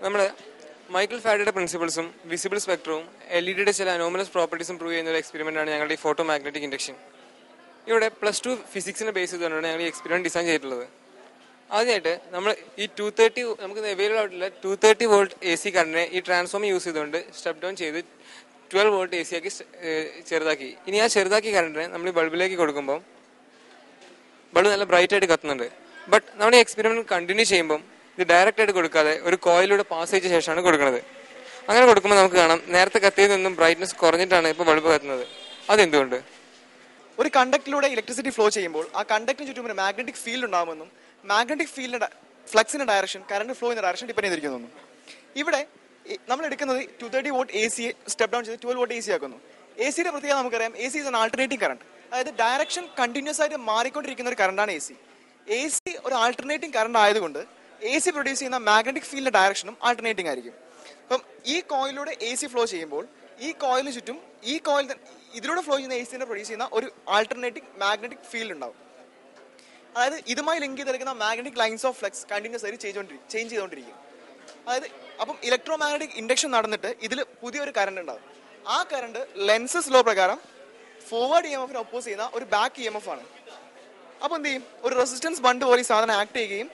നമ്മൾ Michael ഫാരഡയുടെ പ്രിൻസിപ്പിൾസും visible സ്പെക്ട്രവും LED-യുടെ ചില anomalous പ്രോപ്പർട്ടീസും prove ചെയ്യുന്ന ഒരു എക്സ്പെരിമെന്റാണ് ഞങ്ങളുടെ ഈ ഫോട്ടോ മാഗ്നറ്റിക് ഇൻഡക്ഷൻ. ഇവിടെ +2 ഫിസിക്സിനെ ബേസ് ചെയ്തുകൊണ്ടാണ് ഞങ്ങൾ ഈ എക്സ്പെരിമെന്റ് ഡിസൈൻ ചെയ്തിട്ടുള്ളത്. ആദ്യമായിട്ട് നമ്മൾ ഈ 230 നമുക്ക് അവൈലബിൾ ആയിട്ടുള്ള 230 വോൾട്ട് AC കറണ്ടിനെ ഈ ട്രാൻസ്ഫോമർ യൂസ് ചെയ്തുകൊണ്ട് സ്റ്റെപ്പ് ഡൗൺ ചെയ്ത് 12 വോൾട്ട് AC ആക്കി ചെറുതാക്കി. ഇനി ആ ചെറുതാക്കി കറണ്ടിനെ നമ്മൾ ഈ ബൾബിലേക്ക് കൊടുക്കുമ്പോൾ ബൾബ് നല്ല ബ്രൈറ്റ് ആയിട്ട് കത്തുന്നുണ്ട്. ബട്ട് നമ്മൾ ഈ എക്സ്പെരിമെന്റ് കണ്ടിന്യൂ ചെയ്യുമ്പോൾ ഇത് ഡയറക്റ്റ് ആയിട്ട് കൊടുക്കാതെ ഒരു കോയിലൂടെ പാസ് ചെയ്ത ശേഷമാണ് കൊടുക്കുന്നത്. അങ്ങനെ കൊടുക്കുമ്പോൾ നമുക്ക് കാണാം നേരത്തെ കത്തിയിൽ നിന്നും ബ്രൈറ്റ്നസ് കുറഞ്ഞിട്ടാണ് ഇപ്പോൾ ബൾബ് കത്തുന്നത്. അതെന്തുകൊണ്ട്? ഒരു കണ്ടക്റ്റിലൂടെ ഇലക്ട്രിസിറ്റി ഫ്ലോ ചെയ്യുമ്പോൾ ആ കണ്ടക്റ്റിന് ചുറ്റും ഒരു മാഗ്നറ്റിക് ഫീൽഡ് ഉണ്ടാകുമെന്നും മാഗ്നറ്റിക് ഫീൽഡിന്റെ ഫ്ലക്സിന്റെ ഡയറക്ഷൻ കറണ്ട് ഫ്ലോയിന്റെ ഡയറക്ഷൻ ഡിപ്പെൻഡ് ചെയ്തിരിക്കുന്നു. ഇവിടെ നമ്മൾ എടുക്കുന്നത് 230 വോൾട്ട് AC സ്റ്റെപ്പ് ഡൗൺ ചെയ്ത് 12 വോൾട്ട് AC ആക്കുന്നു. AC-യുടെ പ്രത്യേകത നമുക്കറിയാം, AC is an alternating current. അതായത് ഡയറക്ഷൻ കണ്ടിന്യൂസ് ആയിട്ട് മാറിക്കൊണ്ടിരിക്കുന്ന ഒരു കറണ്ടാണ് AC. AC ഒരു ആൾട്ടർനേറ്റിംഗ് കറണ്ട് ആയതുകൊണ്ട് AC പ്രൊഡ്യൂസ് ചെയ്യുന്ന മാഗ്നറ്റിക് ഫീൽഡിന്റെ ഡയറക്ഷനും ആൾട്ടർനേറ്റിംഗ് ആയിരിക്കും. അപ്പം ഈ കോയിലൂടെ AC ഫ്ലോ ചെയ്യുമ്പോൾ ഈ കോയിലിന് ചുറ്റും ഈ കോയിൽ ഇതിലൂടെ ഫ്ലോ ചെയ്യുന്ന AC പ്രൊഡ്യൂസ് ചെയ്യുന്ന ഒരു ആൾട്ടർനേറ്റിംഗ് മാഗ്നറ്റിക് ഫീൽഡ് ഉണ്ടാവും. അതായത് ഇതുമായി ലിങ്ക് ചെയ്തെടുക്കുന്ന magnetic lines of flux continuous ആയിട്ട് ചേഞ്ച് ചെയ്തുകൊണ്ടിരിക്കും. അതായത് അപ്പം ഇലക്ട്രോ മാഗ്നറ്റിക് ഇൻഡക്ഷൻ നടന്നിട്ട് ഇതിൽ പുതിയൊരു കറണ്ട് ഉണ്ടാവും. ആ കറണ്ട് ലെൻസസ് ലോ പ്രകാരം ഫോർവേഡ് EMF ഒപ്പോസ് ചെയ്യുന്ന ഒരു ബാക്ക് EMF ആണ്. അപ്പോൾ എന്ത് ചെയ്യും? ഒരു റെസിസ്റ്റൻസ് ബണ്ട് പോലെ ഈ സാധനം ആക്ട് ചെയ്യുകയും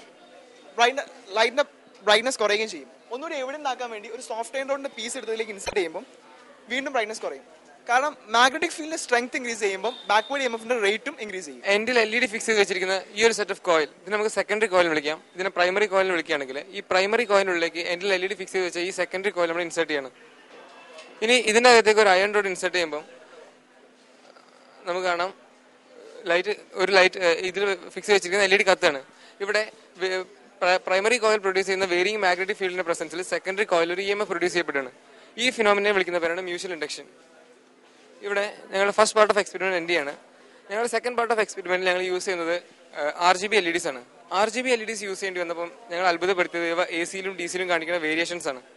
ലൈറ്റിന്റെ ബ്രൈറ്റ്നസ് കുറയുകയും ചെയ്യും. ഒന്നുകൂടി എവിഡന്റ് ആക്കാൻ വേണ്ടി ഒരു സോഫ്റ്റ് അയൺ റോഡിന്റെ പീസ് എടുത്തതിലേക്ക് ഇൻസെർട്ട് ചെയ്യുമ്പോൾ വീണ്ടും ബ്രൈറ്റ്നസ് കുറയും. കാരണം മാഗ്നറ്റിക് ഫീൽഡിന്റെ സ്ട്രെങ്ത് ഇൻക്രീസ് ചെയ്യുമ്പോൾ ബാക്ക്വേർഡ് EMF-ന്റെ റേറ്റും ഇൻക്രീസ് ചെയ്യും. എൻഡിൽ LED ഫിക്സ് ചെയ്ത് വെച്ചിരിക്കുന്ന ഈ ഒരു സെറ്റ് ഓഫ് കോയിൽ, ഇതിന് നമുക്ക് സെക്കൻഡറി കോയിൽ വിളിക്കാം. ഇതിനെ പ്രൈമറി കോയിൽ വിളിക്കുകയാണെങ്കിൽ ഈ പ്രൈമറി കോയിലുള്ളിലേക്ക് എൻഡിൽ LED ഫിക്സ് ചെയ്ത് വെച്ച ഈ സെക്കൻഡറി കോയിൽ നമ്മൾ ഇൻസെർട്ട് ചെയ്യണം. ഇനി ഇതിന്റെ അകത്തേക്ക് ഒരു അയൺ റോഡ് ഇൻസെർട്ട് ചെയ്യുമ്പോൾ നമുക്ക് കാണാം ഒരു ലൈറ്റ് ഇതിൽ ഫിക്സ് വെച്ചിരിക്കുന്ന LED കത്താണ്. ഇവിടെ പ്രൈമറി കോയിൽ പ്രൊഡ്യൂസ് ചെയ്യുന്ന വേരിയിങ് മാഗ്നറ്റിക് ഫീൽഡിന്റെ പ്രസൻസിൽ സെക്കൻഡറി കോയിൽ ഒരു EMF പ്രൊഡ്യൂസ് ചെയ്യപ്പെടുകയാണ്. ഈ ഫിനോമിനെ വിളിക്കുന്ന പേരാണ് മ്യൂച്വൽ ഇൻഡക്ഷൻ. ഇവിടെ ഞങ്ങളുടെ first part of experiment end ചെയ്യാണ്. ഞങ്ങളുടെ സെക്കൻഡ് പാർട്ട് ഓഫ് എക്സ്പെരിമെന്റിൽ ഞങ്ങൾ യൂസ് ചെയ്യുന്നത് RGB LEDs ആണ്. RGB LEDs യൂസ് ചെയ്യേണ്ടി വന്നപ്പോൾ ഞങ്ങൾ അത്ഭുതപ്പെടുത്തിയത് ഇവ AC-ലും DC-ലും കാണിക്കുന്ന വേരിയേഷൻസ് ആണ്.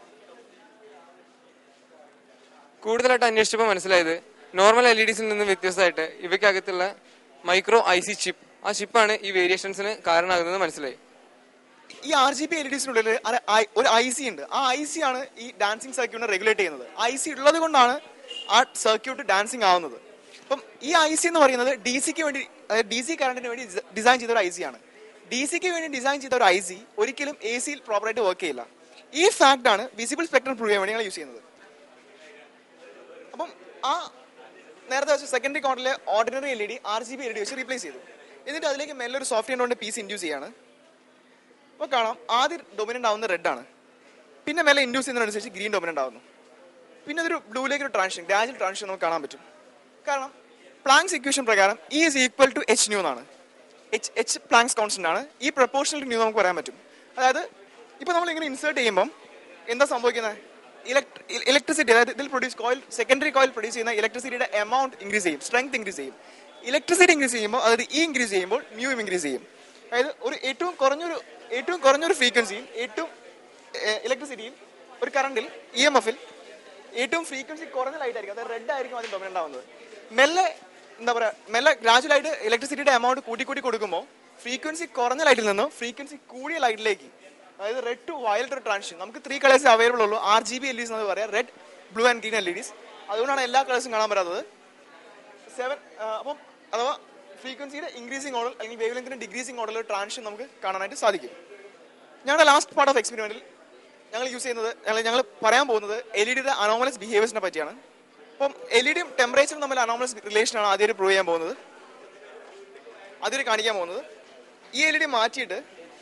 കൂടുതലായിട്ട് അന്വേഷിച്ചപ്പോൾ മനസ്സിലായത് നോർമൽ LEDs-ൽ നിന്ന് വ്യത്യസ്തമായിട്ട് ഇവയ്ക്കകത്തുള്ള മൈക്രോ IC ചിപ്പ്, ആ ചിപ്പാണ് ഈ വേരിയേഷൻസിന് കാരണമാകുന്നത് മനസ്സിലായി. ഈ RGB LEDs-നുള്ളിൽ ഒരു IC ഉണ്ട്. ആ IC ആണ് ഈ ഡാൻസിങ് സർക്യൂട്ടിനെ റെഗുലേറ്റ് ചെയ്യുന്നത്. IC ഉള്ളത് കൊണ്ടാണ് ആ സർക്യൂട്ട് ഡാൻസിങ് ആവുന്നത്. അപ്പം ഈ IC എന്ന് പറയുന്നത് DC-ക്ക് വേണ്ടി, അതായത് DC കറണ്ടിന് വേണ്ടി ഡിസൈൻ ചെയ്ത ഒരു IC ആണ്. DC-ക്ക് വേണ്ടി ഡിസൈൻ ചെയ്ത ഒരു IC ഒരിക്കലും AC-യിൽ പ്രോപ്പറായിട്ട് വർക്ക് ചെയ്യില്ല. ഈ ഫാക്ട് ആണ് വിസിബിൾ സ്പെക്ട്രം പ്രൂവ് ചെയ്യാൻ വേണ്ടി ഞങ്ങൾ യൂസ് ചെയ്യുന്നത്. അപ്പം ആ നേരത്തെ വെച്ച സെക്കൻഡറി കോർഡിലെ ഓർഡിനറി LED RGB LED വെച്ച് റീപ്ലേസ് ചെയ്തു. എന്നിട്ട് അതിലേക്ക് മെല്ലെ ഒരു സോഫ്റ്റ് കൊണ്ട് പീസ് ഇൻഡ്യൂസ് ചെയ്യാണ്. അപ്പോൾ കാണാം ആദ്യം ഡൊമിനന്റ് ആവുന്ന റെഡ് ആണ്, പിന്നെ മെല്ലെ ഇൻഡ്യൂസ് ചെയ്യുന്നതിനനുസരിച്ച് ഗ്രീൻ ഡൊമിനന്റ് ആവുന്നു. പിന്നെ അതൊരു ബ്ലൂയിലേക്ക് ഒരു ട്രാൻസിഷൻ, ഗ്രാജുവൽ ട്രാൻസിഷൻ നമുക്ക് കാണാൻ പറ്റും. കാരണം പ്ലാങ്ക്സ് ഇക്വേഷൻ പ്രകാരം E is equal to H nu എന്നാണ്. H പ്ലാങ്ക്സ് കോൺസ്റ്റന്റ് ആണ്. ഈ പ്രൊപ്പോർഷണൽ ടു ന്യൂ നമുക്ക് പറയാൻ പറ്റും. അതായത് ഇപ്പൊ നമ്മൾ ഇങ്ങനെ ഇൻസേർട്ട് ചെയ്യുമ്പോൾ എന്താ സംഭവിക്കുന്നത്? ഇലക്ട്രിസിറ്റി, അതായത് ഇതിൽ produce coil, secondary coil produce ചെയ്യുന്ന ഇലക്ട്രിസിറ്റിയുടെ എമൗണ്ട് ഇൻക്രീസ് ചെയ്യും, സ്ട്രെങ്ത് ഇൻക്രീസ് ചെയ്യും. ഇലക്ട്രിസിറ്റി ഇൻക്രീസ് ചെയ്യുമ്പോൾ, അതായത് E ഇൻക്രീസ് ചെയ്യുമ്പോൾ മ്യൂവും ഇൻക്രീസ് ചെയ്യും. അതായത് ഒരു ഏറ്റവും കുറഞ്ഞൊരു ഫ്രീക്വൻസിയിൽ, ഏറ്റവും ഇലക്ട്രിസിറ്റിയിൽ, ഒരു കറണ്ടിൽ, EMF-ൽ ഏറ്റവും ഫ്രീക്വൻസി കുറഞ്ഞ ലൈറ്റ് ആയിരിക്കും, അതായത് റെഡ് ആയിരിക്കും അതിന് ഡൊമിനന്റ് ആവുന്നത്. മെല്ലെ ഗ്രാജുവലായിട്ട് ഇലക്ട്രിസിറ്റിയുടെ എമൗണ്ട് കൂട്ടി കൊടുക്കുമ്പോൾ ഫ്രീക്വൻസി കുറഞ്ഞ ലൈറ്റിൽ നിന്ന് ഫ്രീക്വൻസി കൂടിയ ലൈറ്റിലേക്ക്, അതായത് റെഡ് ടു വയലറ്റ് ഒരു ട്രാൻസിഷൻ. നമുക്ക് 3 കളേഴ്സ് അവൈലബിൾ ഉള്ളൂ. RGB LEDs എന്ന് പറയാം, red, blue and green LEDs. അതുകൊണ്ടാണ് എല്ലാ കളേഴ്സും കാണാൻ പറ്റാത്തത്. അപ്പം അഥവാ ഫ്രീക്വൻസിയുടെ ഇൻക്രീസിംഗ് ഓർഡർ അല്ലെങ്കിൽ വേവ് ലെങ്ത്തിന്റെ ഡിക്രീസിംഗ് ഓർഡറിൽ ഒരു ട്രാൻസിഷൻ നമുക്ക് കാണാനായിട്ട് സാധിക്കും. ഞങ്ങളുടെ ലാസ്റ്റ് പാർട്ട് ഓഫ് എക്സ്പെരിമെന്റിൽ ഞങ്ങൾ യൂസ് ചെയ്യുന്നത്, ഞങ്ങൾ പറയാൻ പോകുന്നത് LED-യുടെ അനോമലസ് ബിഹേവിയേഴ്സിനെ പറ്റിയാണ്. അപ്പം LED-യും ടെമ്പറേച്ചറും തമ്മിൽ അനോമലസ് റിലേഷനാണ് ആദ്യം പ്രൂവ് ചെയ്യാൻ പോകുന്നത്, ആദ്യം കാണിക്കാൻ പോകുന്നത്. ഈ LED മാറ്റിയിട്ട്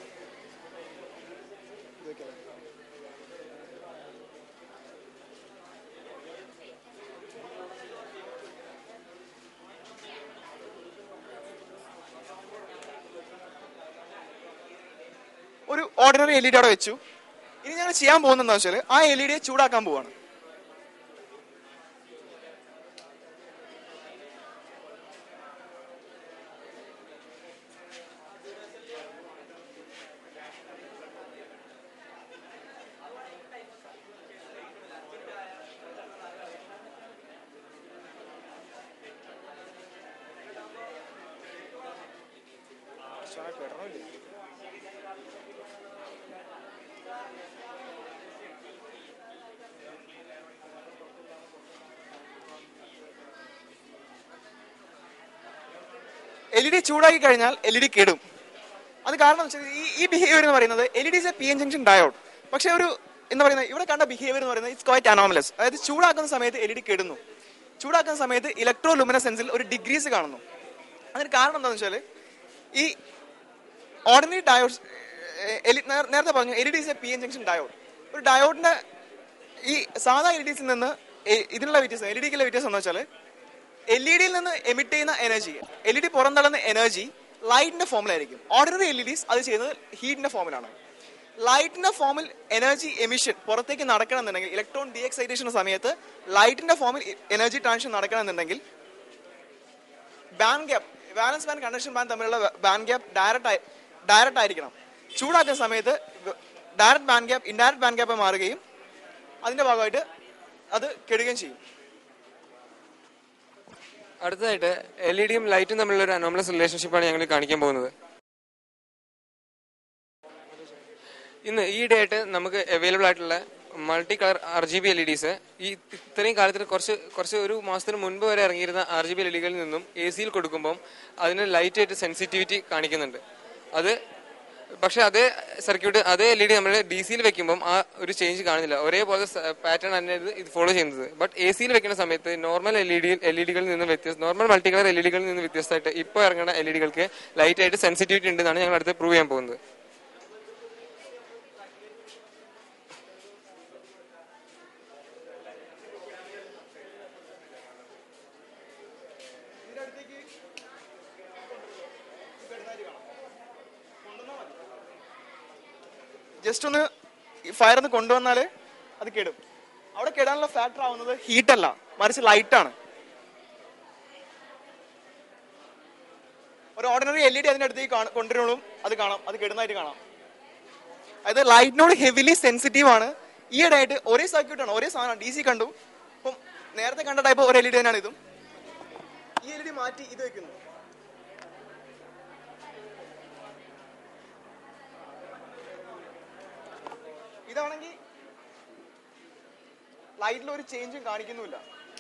ഒരു ഓർഡിനറി LED അവിടെ വെച്ചു. ഇനി ഞങ്ങൾ ചെയ്യാൻ പോകുന്നത് എന്താ വെച്ചാൽ ആ LED ചൂടാക്കാൻ പോവാണ്. LED ചൂടാക്കി കഴിഞ്ഞാൽ LED കെടും. അത് കാരണം ഈ ബിഹേവിയർ എന്ന് പറയുന്നത് LED is a PN junction diode. പക്ഷെ ഒരു എന്താ പറയുന്നത് ഇവിടെ കണ്ട ബിഹേവിയർ എന്ന് പറയുന്നത് ഇറ്റ്സ് ക്വൈറ്റ് അനോമലസ്. അതായത് ചൂടാക്കുന്ന സമയത്ത് LED കെടുന്നു, ചൂടാക്കുന്ന സമയത്ത് ഇലക്ട്രോ ലുമിനസെൻസിൽ ഒരു ഡിഗ്രീസ് കാണുന്നു. അതിന് കാരണം എന്താണെന്ന് വെച്ചാൽ ഈ ഓർഡിനറി ഡയോഡ്സ് നേരത്തെ പറഞ്ഞു LED is a PN junction diode. ഒരു ഡയോഡിന്റെ ഈ സാധാ LEDസിൽ നിന്ന് ഇതിനുള്ള വ്യത്യാസം LED-ക്കുള്ള വ്യത്യാസം എന്ന് വെച്ചാൽ LED-യിൽ നിന്ന് എമിറ്റ് ചെയ്യുന്ന എനർജി, LED പുറന്തള്ളുന്ന എനർജി ലൈറ്റിന്റെ ഫോമിലായിരിക്കും. ഓർഡിനറി LEDs അത് ചെയ്യുന്നത് ഹീറ്റിന്റെ ഫോമിലാണ്. ലൈറ്റിന്റെ ഫോമിൽ എനർജി എമിഷൻ പുറത്തേക്ക് നടക്കണമെന്നുണ്ടെങ്കിൽ, ഇലക്ട്രോൺ ഡി എക്സൈറ്റേഷൻ സമയത്ത് ലൈറ്റിന്റെ ഫോമിൽ എനർജി ട്രാൻസ്മിഷൻ നടക്കണമെന്നുണ്ടെങ്കിൽ band gap, valence band conduction band തമ്മിലുള്ള ബാൻഡ് ഗ്യാപ്പ് ഡയറക്റ്റ് ആയിരിക്കണം. ചൂടാക്കുന്ന സമയത്ത് direct band gap indirect band gap മാറുകയും അതിന്റെ ഭാഗമായിട്ട് അത് കെടുകയും ചെയ്യും. അടുത്തതായിട്ട് LED-യും ലൈറ്റും തമ്മിലുള്ള ഒരു അനോമലസ് റിലേഷൻഷിപ്പാണ് ഞങ്ങൾ കാണിക്കാൻ പോകുന്നത്. ഇന്ന് ഈയിടെയായിട്ട് നമുക്ക് അവൈലബിൾ ആയിട്ടുള്ള മൾട്ടി കളർ RGB LEDs ഇത്രയും കാലത്തിന് കുറച്ച് ഒരു മാസത്തിന് മുൻപ് വരെ ഇറങ്ങിയിരുന്ന RGB LEDകളിൽ നിന്നും AC-യിൽ കൊടുക്കുമ്പോൾ അതിന് ലൈറ്റായിട്ട് സെൻസിറ്റിവിറ്റി കാണിക്കുന്നുണ്ട്. പക്ഷെ അതേ സർക്യൂട്ട് അതേ LED നമ്മൾ DC-യിൽ വെക്കുമ്പോൾ ആ ഒരു ചേഞ്ച് കാണുന്നില്ല. ഒരേപോലെ പാറ്റേൺ തന്നെ ഇത് ഫോളോ ചെയ്യുന്നത്. ബട്ട് AC-യിൽ വെക്കുന്ന സമയത്ത് നോർമൽ LEDകളിൽ നിന്ന് നോർമൽ മൾട്ടി കളർ LEDകളിൽ നിന്ന് വ്യത്യസ്തമായിട്ട് ഇപ്പോൾ ഇറങ്ങുന്ന LEDകൾക്ക് ലൈറ്റായിട്ട് സെൻസിറ്റിവിറ്റി ഉണ്ടെന്നാണ് ഞങ്ങൾ അടുത്ത് പ്രൂവ് ചെയ്യാൻ പോകുന്നത്. ജസ്റ്റ് ഒന്ന് ഫയർ ഒന്ന് കൊണ്ടുവന്നാല് അത് കെടും. അവിടെ കെടാനുള്ള ഫാക്ടർ ആവുന്നത് ഹീറ്റ് അല്ല, മറിച്ച് ലൈറ്റാണ്. ഒരു ഓർഡിനറി LED അതിന്റെ അടുത്തേക്ക് കൊണ്ടുവരുമ്പോഴും അത് കാണാം, അത് കെടുന്നതായിട്ട് കാണാം. അതായത് ലൈറ്റിനോട് ഹെവിലി സെൻസിറ്റീവ് ആണ്. ഈയിടെയായിട്ട് ഒരേ സർക്യൂട്ടാണ്, ഒരേ സാധനം DC കണ്ടു. ഇപ്പം നേരത്തെ കണ്ട ടൈപ്പ് ഒരു LED തന്നെയാണ് ഇതും. ഈ LED മാറ്റി ഇത് വെക്കുന്നു. ഇതാണെങ്കിൽ ലൈറ്റിൽ ഒരു ചേഞ്ചും കാണിക്കുന്നില്ല.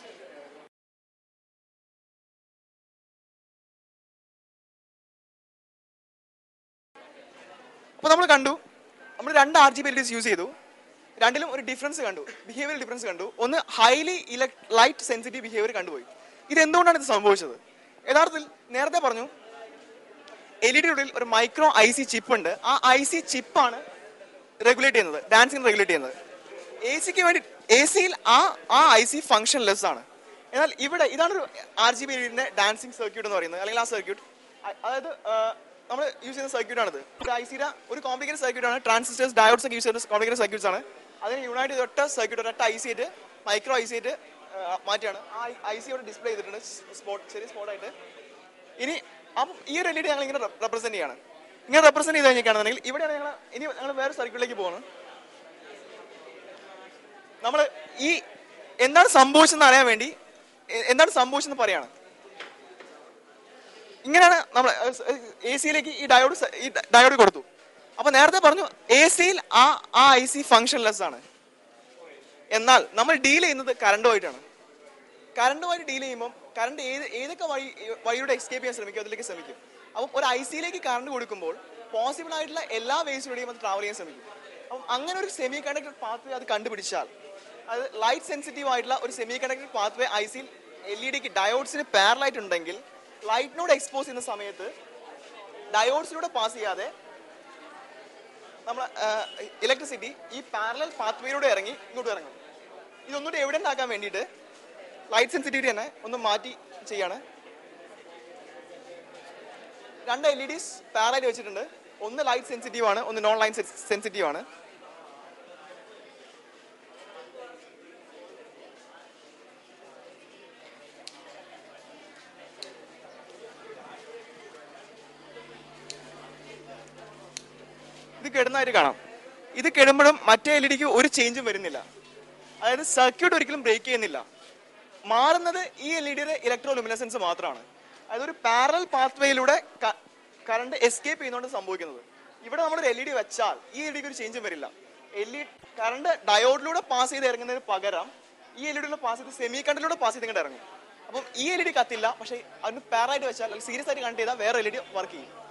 അപ്പൊ നമ്മൾ കണ്ടു, നമ്മൾ രണ്ട് RGB LEDs യൂസ് ചെയ്തു. രണ്ടിലും ഒരു ഡിഫറൻസ് കണ്ടു, ബിഹേവിയർ ഡിഫറൻസ് കണ്ടു. ഒന്ന് ഹൈലി ലൈറ്റ് സെൻസിറ്റീവ് ബിഹേവിയർ കണ്ടുപോയി. ഇത് എന്തുകൊണ്ടാണ് ഇത് സംഭവിച്ചത്? യഥാർത്ഥത്തിൽ നേരത്തെ പറഞ്ഞു LED-യുടെ ഒരു മൈക്രോ IC ചിപ്പ് ഉണ്ട്. ആ IC ചിപ്പാണ് റെഗുലേറ്റ് ചെയ്യുന്നത്, ഡാൻസിങ് റെഗുലേറ്റ് ചെയ്യുന്നത്. AC-ക്ക് വേണ്ടി AC-യിൽ ആ IC ഫംഗ്ഷൻ ലെസ് ആണ്. എന്നാൽ ഇവിടെ ഇതാണ് ഒരു RGB LED-ന്റെ ഡാൻസിങ് സർക്യൂട്ട് എന്ന് പറയുന്നത്, അല്ലെങ്കിൽ ആ സർക്യൂട്ട്. അതായത് നമ്മൾ യൂസ് ചെയ്യുന്ന സർക്യൂട്ടാണിത്. ഒരു IC-യുടെ ഒരു കോംപ്ലിക്കേറ്റഡ് സർക്യൂട്ടാണ്. ട്രാൻസിസ്റ്റേഴ്സ്, ഡയോഡ്സ് ഒക്കെ യൂസ് ചെയ്യുന്ന കോംപ്ലിക്കേറ്റഡ് സർക്യൂട്ട്സ് ആണ്. അതിന് യുണൈറ്റ് ചെയ്ത ഒറ്റ സർക്യൂട്ട്, ഒറ്റ IC ആയിട്ട്, മൈക്രോ IC ആയിട്ട് മാറ്റിയാണ്. ആ IC ഇവിടെ ഡിസ്പ്ലേ ചെയ്തിട്ടുണ്ട് ചെറിയ സ്പോട്ടായിട്ട്. ഇനി അപ്പം ഈ ഒരു LED ഞങ്ങൾ ഇങ്ങനെ റെപ്രസെന്റ് ചെയ്യാണ്. ഇങ്ങനെ റെപ്രസെന്റ് ചെയ്ത് കഴിഞ്ഞിട്ടാണെന്നുണ്ടെങ്കിൽ ഇവിടെയാണ് ഞങ്ങൾ വേറെ സർക്യൂട്ടിലേക്ക് പോകുന്നത്. നമ്മൾ ഈ എന്താണ് സംഭവിച്ചെന്ന് അറിയാൻ വേണ്ടി എന്താണ് സംഭവിച്ചെന്ന് പറയാണ്. ഇങ്ങനെയാണ് നമ്മൾ AC-യിലേക്ക് ഈ ഡയോഡ് കൊടുത്തു. അപ്പൊ നേരത്തെ പറഞ്ഞു AC-യിൽ ആ IC ഫംഗ്ഷൻ ലെസ് ആണ്. എന്നാൽ നമ്മൾ ഡീൽ ചെയ്യുന്നത് കറണ്ടുമായിട്ടാണ്. കറണ്ടുമായിട്ട് ഡീൽ ചെയ്യുമ്പോൾ കറണ്ട് ഏതൊക്കെ വഴിയുടെ എസ്കേപ്പ് ചെയ്യാൻ ശ്രമിക്കും, അതിലേക്ക് ശ്രമിക്കും. അപ്പം ഒരു IC-യിലേക്ക് കറണ്ട് കൊടുക്കുമ്പോൾ പോസിബിൾ ആയിട്ടുള്ള എല്ലാ വേസിലൂടെയും അത് ട്രാവൽ ചെയ്യാൻ ശ്രമിക്കും. അപ്പം അങ്ങനെ ഒരു സെമി കണ്ടക്ടർ പാത്വേ അത് കണ്ടുപിടിച്ചാൽ, അത് ലൈറ്റ് സെൻസിറ്റീവ് ആയിട്ടുള്ള ഒരു സെമി കണ്ടക്ടർ പാത്വേ IC-യിൽ LED-ക്ക് ഡയോഡ്സിന് പാരലായിട്ട് ഉണ്ടെങ്കിൽ ലൈറ്റിനോട് എക്സ്പോസ് ചെയ്യുന്ന സമയത്ത് ഡയോഡ്സിലൂടെ പാസ് ചെയ്യാതെ നമ്മൾ ഇലക്ട്രിസിറ്റി ഈ പാരലൽ പാത്വേയിലൂടെ ഇറങ്ങി ഇങ്ങോട്ട് ഇറങ്ങും. ഇതൊന്നുകൂടി എവിഡന്റ് ആക്കാൻ വേണ്ടിയിട്ട് ലൈറ്റ് സെൻസിറ്റിവിറ്റി തന്നെ ഒന്ന് മാറ്റി ചെയ്യാണ്. രണ്ട് LEDs പാരലായിട്ട് വെച്ചിട്ടുണ്ട്. ഒന്ന് ലൈറ്റ് സെൻസിറ്റീവ് ആണ്, ഒന്ന് നോൺ ലൈറ്റ് സെൻസിറ്റീവ് ആണ്. ഇത് കെടുന്നതായിട്ട് കാണാം. ഇത് കെടുമ്പോഴും മറ്റേ LED-ക്ക് ഒരു ചേഞ്ചും വരുന്നില്ല. അതായത് സർക്യൂട്ട് ഒരിക്കലും ബ്രേക്ക് ചെയ്യുന്നില്ല. മാറുന്നത് ഈ LED-യുടെ ഇലക്ട്രോ ലുമിനസെൻസ് മാത്രമാണ്. അതായത് ഒരു പാരലൽ പാത്വേയിലൂടെ കറണ്ട് എസ്കേപ്പ് ചെയ്യുന്നതുകൊണ്ട് സംഭവിക്കുന്നത്. ഇവിടെ നമ്മളൊരു LED വെച്ചാൽ ഈ LED-ക്ക് ഒരു ചേഞ്ചും വരില്ല. കറണ്ട് ഡയോഡിലൂടെ പാസ് ചെയ്ത് ഇറങ്ങുന്നതിന് പകരം ഈ LED-യിലൂടെ പാസ് ചെയ്ത് സെമി കണ്ടറിലൂടെ പാസ് ചെയ്ത് ഇങ്ങോട്ട് ഇറങ്ങും. അപ്പം ഈ LED കത്തില്ല, പക്ഷേ അതിന് പാരായിട്ട് വെച്ചാൽ അല്ലെങ്കിൽ സീരിയസ് ആയിട്ട് കണക്ട് ചെയ്താൽ വേറെ LED വർക്ക് ചെയ്യും.